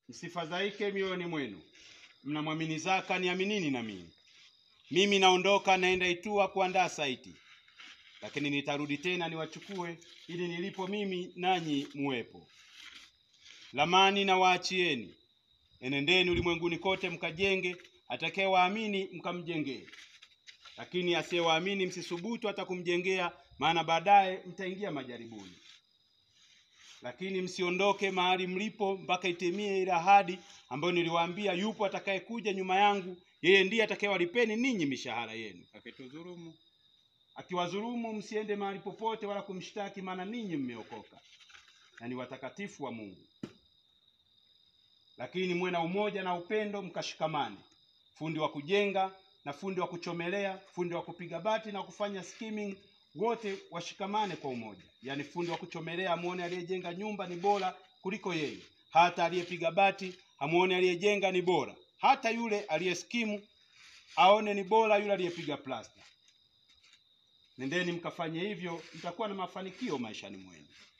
msifadhaike mioyoni mwenu. Mnamwamini Zaka, niaminini na mimi. Mimi naondoka naenda Itua kuandaa saiti. Lakini nitarudi tena niwachukue, ili nilipo mimi nanyi muwepo. Lamani na waachieni. Enendeni ulimwenguni kote mkajenge, atakayewaamini mkamjengee. Lakini asiyewaamini msisubutu hata kumjengea, maana baadaye mtaingia majaribuni. Lakini msiondoke mahali mlipo mpaka itimie ile ahadi ambayo niliwaambia, yupo atakayekuja nyuma yangu, yeye ndiye atakayewalipeni ninyi mishahara yenu. Akiwadhulumu msiende mahali popote wala kumshtaki, maana ninyi mmeokoka na ni watakatifu wa Mungu. Lakini muwe na umoja na upendo, mkashikamane. Fundi wa kujenga na fundi wa kuchomelea, fundi wa kupiga bati na kufanya skimming, wote washikamane kwa umoja. Yani fundi wa kuchomelea amuone aliyejenga nyumba ni bora kuliko yeye, hata aliyepiga bati amuone aliyejenga ni bora, hata yule aliyeskimu aone ni bora yule aliyepiga plasta. Nendeni mkafanye hivyo, mtakuwa na mafanikio maishani mwenu.